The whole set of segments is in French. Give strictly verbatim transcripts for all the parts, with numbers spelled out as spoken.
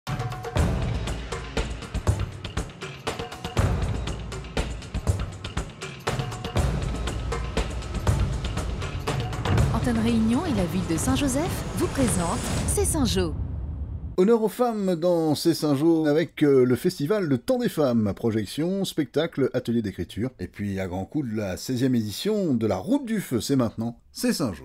Antenne Réunion et la ville de Saint-Joseph vous présentent C'est Saint-Jo. Honneur aux femmes dans C'est Saint-Jo avec euh, le festival Le Temps des Femmes, projection, spectacle, atelier d'écriture. Et puis à grands coups de la seizième édition de la Route du Feu, c'est maintenant, C'est Saint-Jo.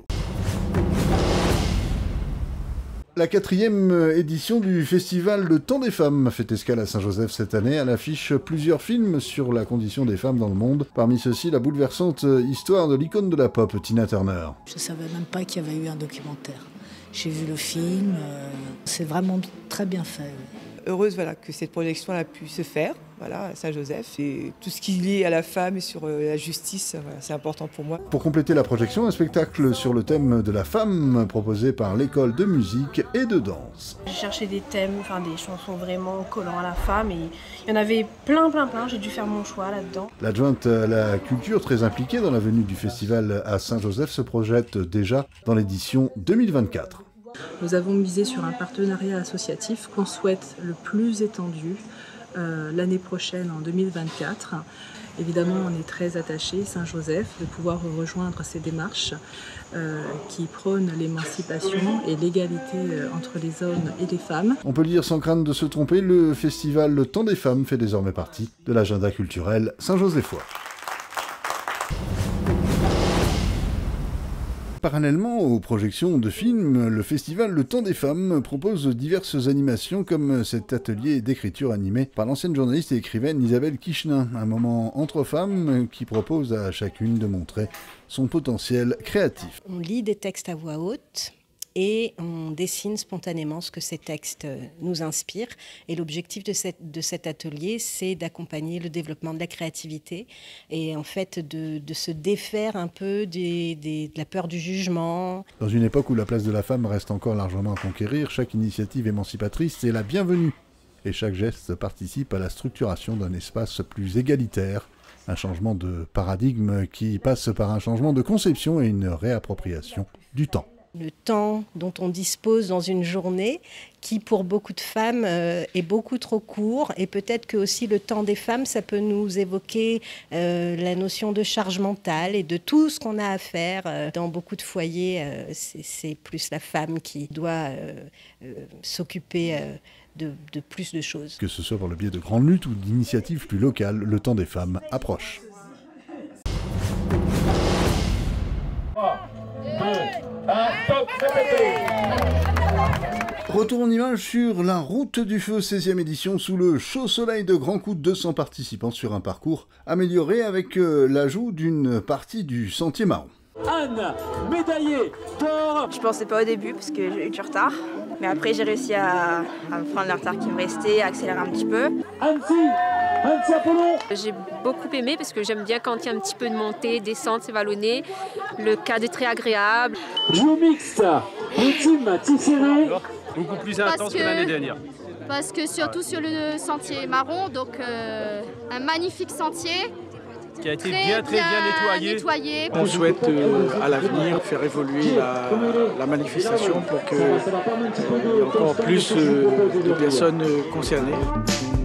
La quatrième édition du festival Le Temps des Femmes fait escale à Saint-Joseph cette année. Elle affiche plusieurs films sur la condition des femmes dans le monde. Parmi ceux-ci, la bouleversante histoire de l'icône de la pop, Tina Turner. Je ne savais même pas qu'il y avait eu un documentaire. J'ai vu le film, euh, c'est vraiment très bien fait. Heureuse voilà, que cette projection a pu se faire voilà, à Saint-Joseph. Et tout ce qui est lié à la femme et sur euh, la justice, voilà, c'est important pour moi. Pour compléter la projection, un spectacle sur le thème de la femme proposé par l'école de musique et de danse. J'ai cherché des thèmes, enfin des chansons vraiment collant à la femme et il y en avait plein, plein, plein. J'ai dû faire mon choix là-dedans. L'adjointe à la culture, très impliquée dans la venue du festival à Saint-Joseph, se projette déjà dans l'édition deux mille vingt-quatre. Nous avons misé sur un partenariat associatif qu'on souhaite le plus étendu euh, l'année prochaine, en deux mille vingt-quatre. Évidemment, on est très attachés, Saint-Joseph, de pouvoir rejoindre ces démarches euh, qui prônent l'émancipation et l'égalité euh, entre les hommes et les femmes. On peut le dire sans crainte de se tromper, le festival Le Temps des Femmes fait désormais partie de l'agenda culturel saint-joséphois. Parallèlement aux projections de films, le festival Le Temps des Femmes propose diverses animations comme cet atelier d'écriture animé par l'ancienne journaliste et écrivaine Isabelle Kichenin, un moment entre femmes qui propose à chacune de montrer son potentiel créatif. On lit des textes à voix haute et on dessine spontanément ce que ces textes nous inspirent. Et l'objectif de, cette, de cet atelier, c'est d'accompagner le développement de la créativité et en fait de, de se défaire un peu des, des, de la peur du jugement. Dans une époque où la place de la femme reste encore largement à conquérir, chaque initiative émancipatrice est la bienvenue. Et chaque geste participe à la structuration d'un espace plus égalitaire. Un changement de paradigme qui passe par un changement de conception et une réappropriation du temps. Le temps dont on dispose dans une journée, qui pour beaucoup de femmes euh, est beaucoup trop court, et peut-être que aussi le temps des femmes, ça peut nous évoquer euh, la notion de charge mentale et de tout ce qu'on a à faire. Euh, dans beaucoup de foyers, euh, c'est, c'est plus la femme qui doit euh, euh, s'occuper euh, de, de plus de choses. Que ce soit par le biais de grandes luttes ou d'initiatives plus locales, le temps des femmes approche. Retour en image sur la Route du Feu, seizième édition, sous le chaud soleil de Grand Coup, deux cents participants sur un parcours amélioré avec euh, l'ajout d'une partie du Sentier Marron. Anne, médaillée d'or. Je pensais pas au début parce que j'ai eu du retard, mais après j'ai réussi à, à prendre le retard qui me restait, à accélérer un petit peu. Annecy, Annecy Apollon. J'ai beaucoup aimé parce que j'aime bien quand il y a un petit peu de montée, descente, c'est vallonné. Le cadre est très agréable. Duo mixte, le team Tisséré. Beaucoup plus intense que, que l'année dernière. Parce que surtout sur le sentier marron, donc euh, un magnifique sentier. Qui a été très bien, très bien, bien nettoyé. nettoyé. On souhaite euh, à l'avenir faire évoluer la, la manifestation pour qu'il y ait encore plus euh, de personnes concernées.